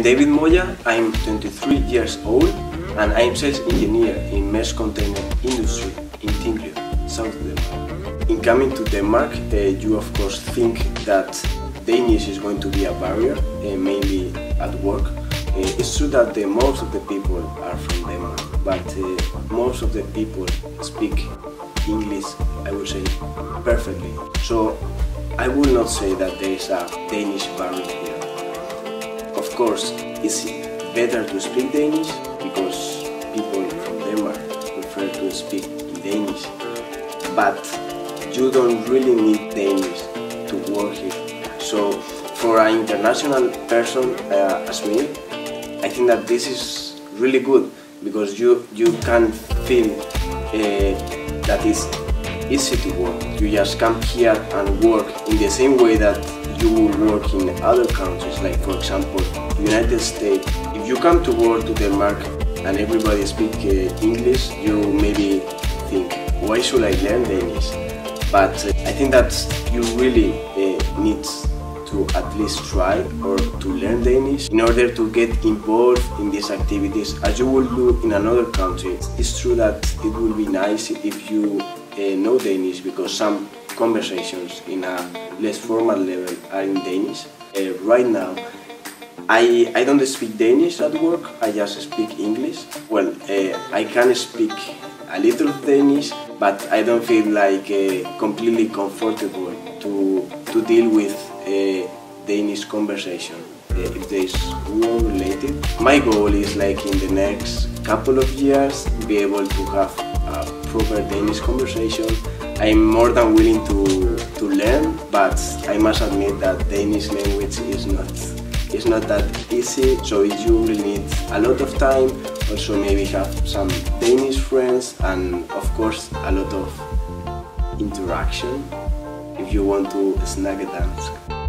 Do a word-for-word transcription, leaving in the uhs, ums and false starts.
David Moya, I'm twenty-three years old and I'm sales engineer in mesh container industry in Tinglev, South Denmark. In coming to Denmark, uh, you of course think that Danish is going to be a barrier, uh, mainly at work. Uh, it's true that the, most of the people are from Denmark, but uh, most of the people speak English, I would say, perfectly. So I will not say that there is a Danish barrier here. Of course, it's better to speak Danish because people from Denmark prefer to speak in Danish, but you don't really need Danish to work here. So for an international person uh, as me, I think that this is really good because you, you can feel uh, that it's easy to work. You just come here and work in the same way that you will work in other countries, like for example United States. If you come to work to Denmark and everybody speaks uh, English, you maybe think, why should I learn Danish? But uh, I think that you really uh, need to at least try or to learn Danish in order to get involved in these activities as you will do in another country. It's true that it will be nice if you uh, know Danish because some conversations in a less formal level are in Danish. Uh, right now, I, I don't speak Danish at work, I just speak English. Well, uh, I can speak a little Danish, but I don't feel like uh, completely comfortable to, to deal with uh, Danish conversation. Uh, if there is war related. My goal is like in the next couple of years be able to have a proper Danish conversation. I'm more than willing to, to learn, but I must admit that Danish language is not, is not that easy, so you will need a lot of time, also maybe have some Danish friends and of course a lot of interaction if you want to snag a dance.